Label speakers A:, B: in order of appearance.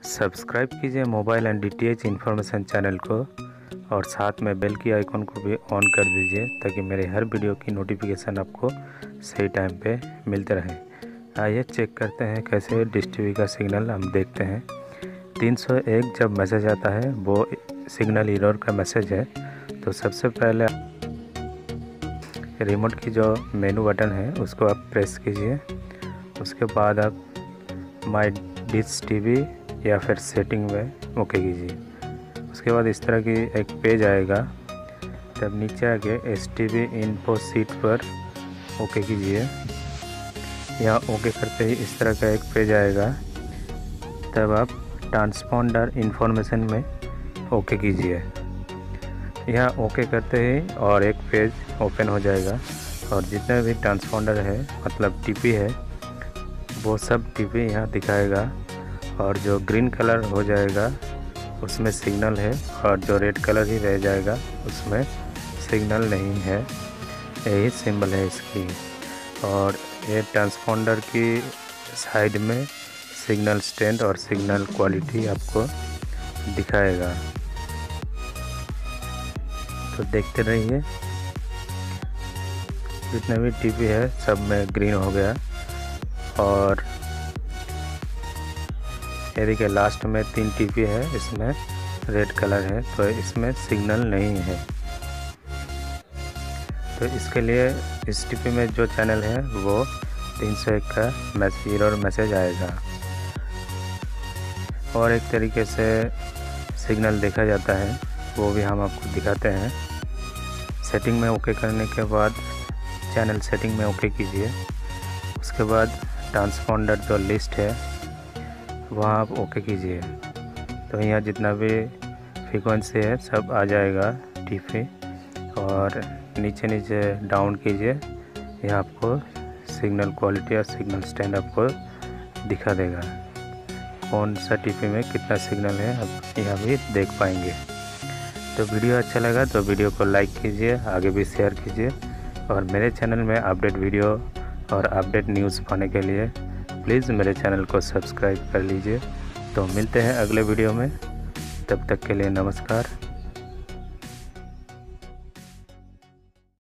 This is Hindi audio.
A: सब्सक्राइब कीजिए mobile and DTH information channel को और साथ में बेल की आइकन को भी ऑन कर दीजिए ताकि मेरे हर वीडियो की नोटिफिकेशन आपको सही टाइम पे मिलते रहे। आइए चेक करते हैं कैसे डिश टीवी का सिग्नल हम देखते हैं। 301 जब मैसेज आता है वो सिग्नल एरर का मैसेज है। तो सबसे पहले रिमोट की जो मेनू बटन है उसको आप प्रेस कीजिए। उसके बाद आप माय डिश टीवी या फिर सेटिंग में ओके कीजिए। उसके बाद इस तरह की एक पेज आएगा। तब नीचे आके STV इन्फो सीट पर ओके कीजिए। यहाँ ओके करते ही इस तरह का एक पेज आएगा। तब आप ट्रांसपॉन्डर इन्फॉर्मेशन में ओके कीजिए। यहाँ ओके करते ही और एक पेज ओपन हो जाएगा और जितना भी ट्रांसपॉन्डर है मतलब टीपी है वो सब टीपी यहाँ दिखाएगा। और जो ग्रीन कलर हो जाएगा उसमें सिग्नल है और जो रेड कलर ही रह जाएगा उसमें सिग्नल नहीं है। यही सिंबल है इसकी। और ये ट्रांसपॉन्डर की साइड में सिग्नल स्ट्रेंथ और सिग्नल क्वालिटी आपको दिखाएगा। तो देखते रहिए। जितने भी टीवी है सब में ग्रीन हो गया और ये देखिए लास्ट में 3 टीपी है, इसमें रेड कलर है तो इसमें सिग्नल नहीं है। तो इसके लिए इस टीपी में जो चैनल है वो 301 का एरर मैसेज आएगा। और एक तरीके से सिग्नल देखा जाता है वो भी हम आपको दिखाते हैं। सेटिंग में ओके करने के बाद चैनल सेटिंग में ओके कीजिए। उसके बाद ट्रांसपॉन्डर जो लिस्ट है वहाँ आप ओके कीजिए। तो यहाँ जितना भी फ्रीक्वेंसी है सब आ जाएगा टीपी। और नीचे नीचे डाउन कीजिए। यहाँ आपको सिग्नल क्वालिटी और सिग्नल स्ट्रेंथ आपको दिखा देगा। कौन सा टीपी में कितना सिग्नल है आप यहाँ भी देख पाएंगे। तो वीडियो अच्छा लगा तो वीडियो को लाइक कीजिए, आगे भी शेयर कीजिए। और मेरे चैनल में अपडेट वीडियो और अपडेट न्यूज़ पाने के लिए प्लीज़ मेरे चैनल को सब्सक्राइब कर लीजिए। तो मिलते हैं अगले वीडियो में। तब तक के लिए नमस्कार।